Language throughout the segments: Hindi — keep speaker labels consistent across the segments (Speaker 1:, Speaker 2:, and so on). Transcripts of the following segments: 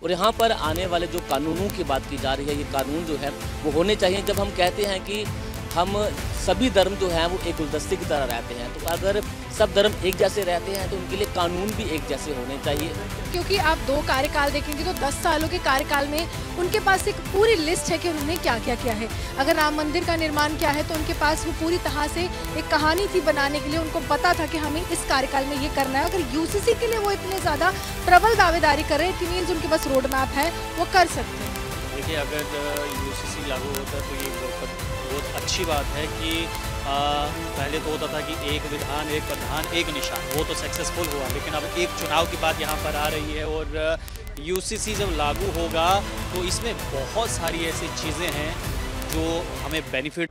Speaker 1: और यहाँ पर आने वाले जो कानूनों की बात की जा रही है, ये कानून जो है वो होने चाहिए। जब हम कहते हैं कि हम सभी धर्म जो हैं वो एक गुलदस्ते की तरह रहते हैं, तो अगर सब धर्म एक जैसे रहते हैं तो उनके लिए कानून भी एक जैसे होने चाहिए।
Speaker 2: क्योंकि आप 2 कार्यकाल देखेंगे तो 10 सालों के कार्यकाल में उनके पास एक पूरी लिस्ट है कि उन्होंने क्या क्या किया है। अगर राम मंदिर का निर्माण किया है तो उनके पास वो पूरी तरह से एक कहानी थी बनाने के लिए, उनको पता था कि हमें इस कार्यकाल में ये करना है। अगर यूसीसी के लिए वो इतने ज़्यादा प्रबल दावेदारी कर रहे हैं, इट मीन्स उनके पास रोड मैप है, वो कर सकते हैं।
Speaker 3: देखिए, अगर यूसीसी लागू होता है तो ये बहुत अच्छी बात है कि पहले तो होता था कि एक विधान एक प्रधान एक निशान, वो तो सक्सेसफुल हुआ, लेकिन अब एक चुनाव की बात यहाँ पर आ रही है। और यूसीसी जब लागू होगा तो इसमें बहुत सारी ऐसी चीज़ें हैं जो हमें बेनिफिट।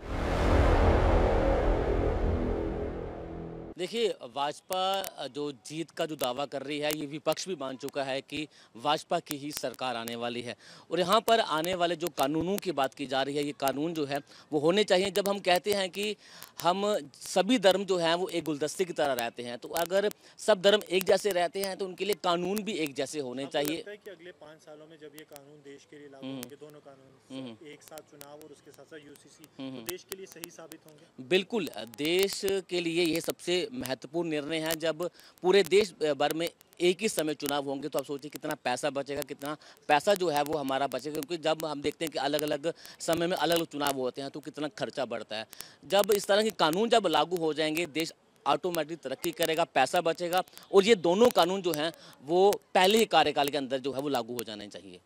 Speaker 1: देखिए, भाजपा जो जीत का जो दावा कर रही है, ये विपक्ष भी मान चुका है कि भाजपा की ही सरकार आने वाली है। और यहाँ पर आने वाले जो कानूनों की बात की जा रही है, ये कानून जो है वो होने चाहिए। जब हम कहते हैं कि हम सभी धर्म जो हैं वो एक गुलदस्ते की तरह रहते हैं, तो अगर सब धर्म एक जैसे रहते हैं तो उनके लिए कानून भी एक जैसे होने चाहिए।
Speaker 4: लगता है कि अगले 5 सालों में जब ये कानून देश के लिए लागू होंगे, दोनों कानून एक साथ, चुनाव और उसके साथ साथ यूसीसी, तो देश के लिए सही साबित होंगे?
Speaker 1: बिल्कुल, देश के लिए ये सबसे महत्वपूर्ण निर्णय है। जब पूरे देश भर में एक ही समय चुनाव होंगे तो आप सोचिए कितना पैसा बचेगा, कितना पैसा जो है वो हमारा बचेगा। क्योंकि जब हम देखते हैं कि अलग अलग समय में अलग अलग चुनाव होते हैं तो कितना खर्चा बढ़ता है। जब इस तरह के कानून जब लागू हो जाएंगे, देश ऑटोमेटिक तरक्की करेगा, पैसा बचेगा। और ये दोनों कानून जो हैं वो पहले ही कार्यकाल के अंदर जो है वो लागू हो जाने चाहिए।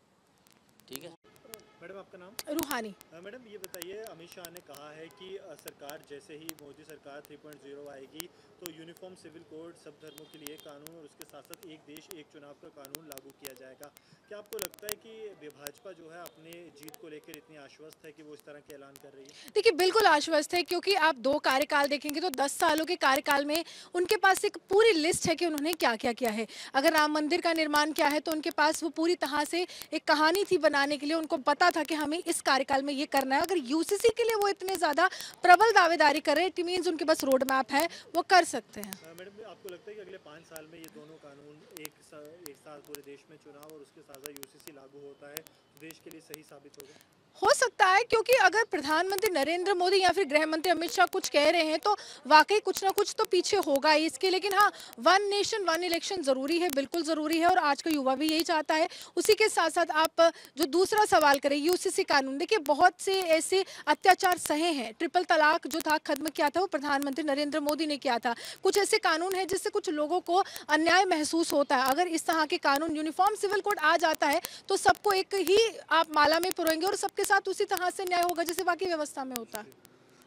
Speaker 1: ठीक है
Speaker 4: मैडम, आपका नाम?
Speaker 2: रूहानी।
Speaker 4: मैडम, ये बताइए, अमित शाह ने कहा है कि सरकार जैसे ही मोदी सरकार 3.0 आएगी तो यूनिफॉर्म सिविल कोड, सब धर्मों के लिए कानून और उसके साथ साथ एक देश एक चुनाव का कानून लागू किया जाएगा। क्या आपको लगता है कि भाजपा जो है अपने जीत को लेकर इतनी आश्वस्त है कि वो इस तरह के ऐलान कर रही है?
Speaker 2: देखिए, बिल्कुल आश्वस्त है, क्योंकि आप 2 कार्यकाल देखेंगे तो 10 सालों के कार्यकाल में उनके पास एक पूरी लिस्ट है कि उन्होंने क्या क्या किया है। अगर राम मंदिर का निर्माण किया है तो उनके पास वो पूरी तरह से एक कहानी थी बनाने के लिए, उनको पता था कि हमें इस कार्यकाल में ये करना है। अगर यूसीसी के लिए वो इतने ज़्यादा प्रबल दावेदारी कर रहे हैं, इट मीन्स उनके पास रोड मैप है, वो कर सकते हैं।
Speaker 4: मैडम, आपको लगता है कि अगले 5 साल में ये दोनों कानून एक साथ पूरे देश में चुनाव और उसके साथ साथ यूसीसी लागू होता है, देश के लिए सही साबित होगा?
Speaker 2: हो सकता है, क्योंकि अगर प्रधानमंत्री नरेंद्र मोदी या फिर गृह मंत्री अमित शाह कुछ कह रहे हैं तो वाकई कुछ ना कुछ तो पीछे होगा ही इसके। लेकिन हाँ, 1 नेशन 1 इलेक्शन ज़रूरी है, बिल्कुल ज़रूरी है, और आज का युवा भी यही चाहता है। उसी के साथ साथ आप जो दूसरा सवाल करें, यूसीसी कानून, देखिए बहुत से ऐसे अत्याचार सहे हैं। ट्रिपल तलाक जो था खत्म किया था वो प्रधानमंत्री नरेंद्र मोदी ने किया था। कुछ ऐसे कानून हैं जिससे कुछ लोगों को अन्याय महसूस होता है। अगर इस तरह के कानून, यूनिफॉर्म सिविल कोड आ जाता है तो सबको एक ही आप माला में पुरोएंगे और सबके साथ उसी तरह से न्याय होगा जैसे बाकी व्यवस्था में होता है।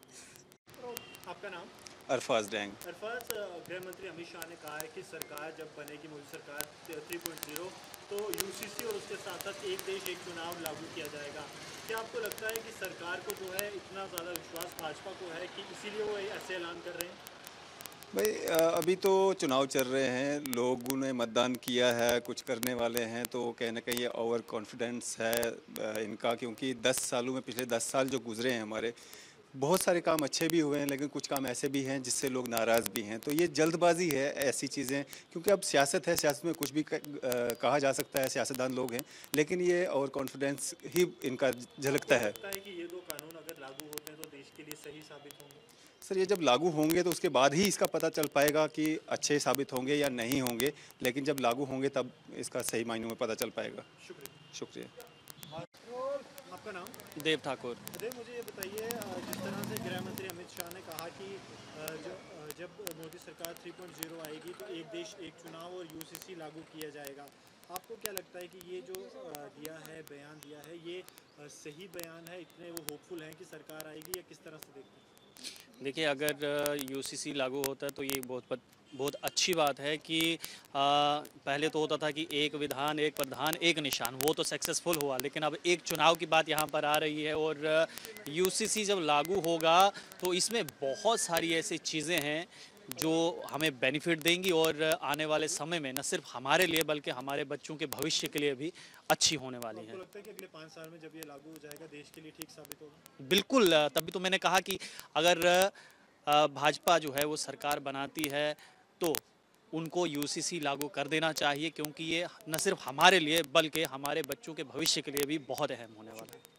Speaker 4: आपका नाम?
Speaker 5: अरफाज डैंग।
Speaker 4: अरफाज, गृह मंत्री अमित शाह ने कहा है कि सरकार जब बनेगी, मोदी सरकार 3.0, तो यूसीसी और उसके साथ साथ एक देश एक चुनाव लागू किया जाएगा। क्या आपको लगता है कि सरकार को जो है इतना ज़्यादा विश्वास भाजपा को है कि इसीलिए वो ऐसे ऐलान कर रहे हैं?
Speaker 5: भाई, अभी तो चुनाव चल रहे हैं, लोगों ने मतदान किया है, कुछ करने वाले हैं, तो कहीं ना कहीं ये ओवर कॉन्फिडेंस है इनका। क्योंकि 10 सालों में, पिछले 10 साल जो गुजरे हैं हमारे, बहुत सारे काम अच्छे भी हुए हैं, लेकिन कुछ काम ऐसे भी हैं जिससे लोग नाराज़ भी हैं। तो ये जल्दबाजी है ऐसी चीज़ें, क्योंकि अब सियासत है, सियासत में कुछ भी कहा जा सकता है, सियासतदान लोग हैं, लेकिन ये ओवर कॉन्फिडेंस ही इनका झलकता है।
Speaker 4: लगता है कि ये 2 कानून अगर लागू होते हैं तो देश के लिए सही साबित होंगे?
Speaker 5: सर, ये जब लागू होंगे तो उसके बाद ही इसका पता चल पाएगा कि अच्छे साबित होंगे या नहीं होंगे, लेकिन जब लागू होंगे तब इसका सही मायनों में पता चल पाएगा। शुक्रिया।
Speaker 4: आपका नाम?
Speaker 3: देव ठाकुर।
Speaker 4: देव, मुझे ये बताइए, जिस तरह से गृह मंत्री अमित शाह ने कहा कि जब मोदी सरकार 3.0 आएगी तो एक देश एक चुनाव और यूसीसी लागू किया जाएगा, आपको क्या लगता है कि ये जो दिया है, बयान दिया है, ये सही बयान है? इतने वो होपफुल हैं कि सरकार आएगी, या किस तरह से देखते हैं?
Speaker 3: देखिए, अगर यूसीसी लागू होता है तो ये बहुत अच्छी बात है कि पहले तो होता था कि एक विधान एक प्रधान एक निशान, वो तो सक्सेसफुल हुआ, लेकिन अब एक चुनाव की बात यहाँ पर आ रही है। और यूसीसी जब लागू होगा तो इसमें बहुत सारी ऐसी चीज़ें हैं जो हमें बेनिफिट देंगी और आने वाले समय में न सिर्फ हमारे लिए बल्कि हमारे बच्चों के भविष्य के लिए भी अच्छी होने वाली है।
Speaker 4: आपको लगता है कि अगले 5 साल में जब ये लागू हो जाएगा देश के लिए ठीक साबित होगा?
Speaker 3: बिल्कुल, तभी तो मैंने कहा कि अगर भाजपा जो है वो सरकार बनाती है तो उनको यूसीसी लागू कर देना चाहिए, क्योंकि ये न सिर्फ हमारे लिए बल्कि हमारे बच्चों के भविष्य के लिए भी बहुत अहम होने वाला है।